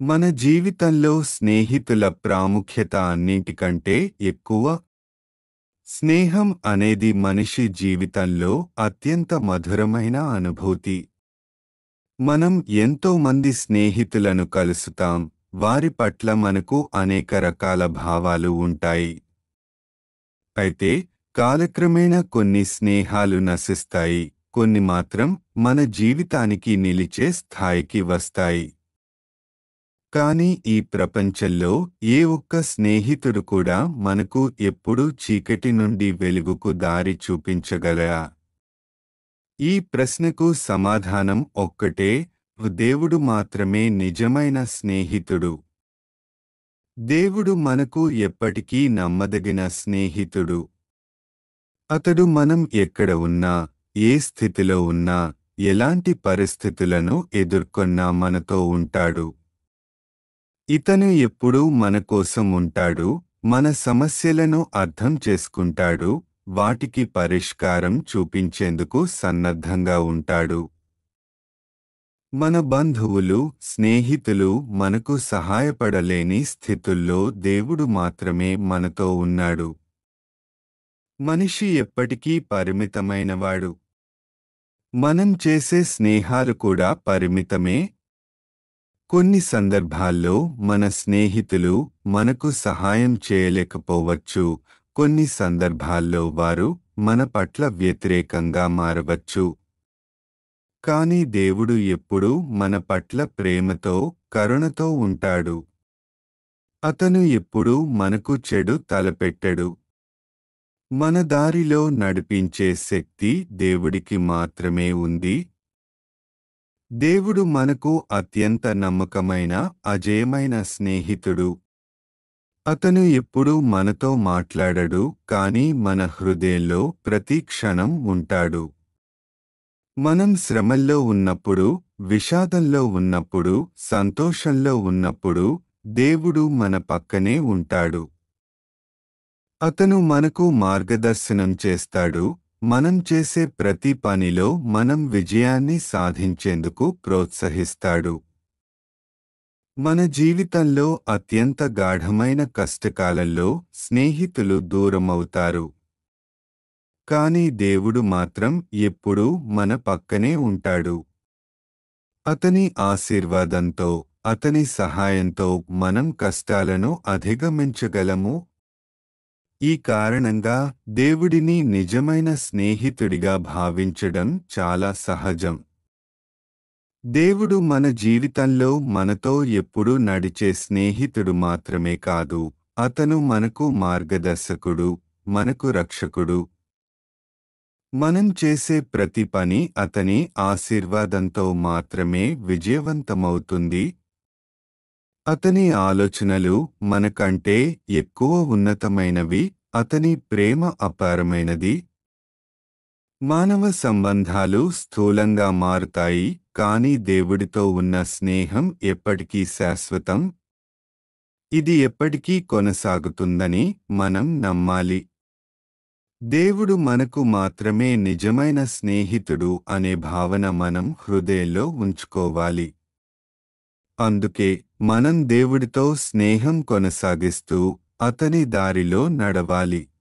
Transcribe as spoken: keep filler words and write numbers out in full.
మన జీవితంలో స్నేహితుల ప్రాముఖ్యత అన్నింటికంటే ఎక్కువ. స్నేహం అనేది మనిషి జీవితంలో అత్యంత మధురమైన అనుభూతి. మనం ఎంతో మంది స్నేహితులను కలుసుతాం, వారి పట్ల మనకు అనేక రకాల భావాలు ఉంటాయి. అయితే కాలక్రమేణా కొన్ని స్నేహాలు నశిస్తాయి, కొన్ని మాత్రం మన జీవితానికి నిలిచే స్థాయికి వస్తాయి. కానీ ఈ ప్రపంచంలో ఏ ఒక్క స్నేహితుడు కూడా మనకు ఎప్పుడూ చీకటి నుండి వెలుగుకు దారి చూపించగలరా? ఈ ప్రశ్నకు సమాధానం ఒక్కటే: దేవుడు మాత్రమే నిజమైన స్నేహితుడు. దేవుడు మనకు ఎప్పటికీ నమ్మదగిన స్నేహితుడు. అతడు మనం ఎక్కడ ఉన్నా, ఏ స్థితిలో ఉన్నా, ఎలాంటి పరిస్థితులను ఎదుర్కొన్నా మనతో ఉంటాడు. ఇతను ఎప్పుడూ మన కోసం ఉంటాడు, మన సమస్యలను అర్థం చేసుకుంటాడు, వాటికి పరిష్కారం చూపించేందుకు సన్నద్ధంగా ఉంటాడు. మన బంధువులు, స్నేహితులు మనకు సహాయపడలేని స్థితుల్లో దేవుడు మాత్రమే మనతో ఉన్నాడు. మనిషి ఎప్పటికీ పరిమితమైనవాడు. మనం చేసే స్నేహాలు కూడా పరిమితమే. కొన్ని సందర్భాల్లో మన స్నేహితులు మనకు సహాయం చేయలేకపోవచ్చు, కొన్ని సందర్భాల్లో వారు మన పట్ల వ్యతిరేకంగా మారవచ్చు. కానీ దేవుడు ఎప్పుడూ మన పట్ల ప్రేమతో, కరుణతో ఉంటాడు. అతను ఎప్పుడూ మనకు చెడు తలపెట్టడు. మన దారిలో నడిపించే శక్తి దేవుడికి మాత్రమే ఉంది. దేవుడు మనకు అత్యంత నమ్మకమైన, అజేయమైన స్నేహితుడు. అతను ఎప్పుడూ మనతో మాట్లాడడు, కానీ మన హృదయంలో ప్రతి క్షణం ఉంటాడు. మనం శ్రమల్లో ఉన్నప్పుడు, విషాదంలో ఉన్నప్పుడు, సంతోషంలో ఉన్నప్పుడు దేవుడు మన పక్కనే ఉంటాడు. అతను మనకు మార్గదర్శనం చేస్తాడు. మనం చేసే ప్రతి పనిలో మనం విజయాన్ని సాధించేందుకు ప్రోత్సహిస్తాడు. మన జీవితంలో అత్యంత గాఢమైన కష్టకాలంలో స్నేహితులు దూరమవుతారు. కానీ దేవుడు మాత్రం ఎప్పుడూ మన పక్కనే ఉంటాడు. అతని ఆశీర్వాదంతో, అతని సహాయంతో మనం కష్టాలను అధిగమించగలము. ఈ కారణంగా దేవుడిని నిజమైన స్నేహితుడిగా భావించడం చాలా సహజం. దేవుడు మన జీవితంలో మనతో ఎప్పుడూ నడిచే స్నేహితుడు మాత్రమే కాదు, అతను మనకు మార్గదర్శకుడు, మనకు రక్షకుడు. మనం చేసే ప్రతి పని అతని ఆశీర్వాదంతో మాత్రమే విజయవంతమవుతుంది. అతని ఆలోచనలు మనకంటే ఎక్కువ ఉన్నతమైనవి, అతని ప్రేమ అపారమైనది. మానవ సంబంధాలు స్థూలంగా మారుతాయి, కానీ దేవుడితో ఉన్న స్నేహం ఎప్పటికీ శాశ్వతం. ఇది ఎప్పటికీ కొనసాగుతుందని మనం నమ్మాలి. దేవుడు మనకు మాత్రమే నిజమైన స్నేహితుడు అనే భావన మనం హృదయంలో ఉంచుకోవాలి. అందుకే మనం దేవుడితో స్నేహం కొనసాగిస్తూ అతని దారిలో నడవాలి.